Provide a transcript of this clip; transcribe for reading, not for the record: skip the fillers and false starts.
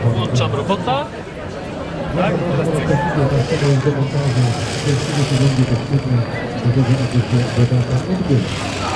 Włączam robota. Tak, teraz cyk. Demontażu, 40 sekundy, to świetnie, żeby się debata odbyła.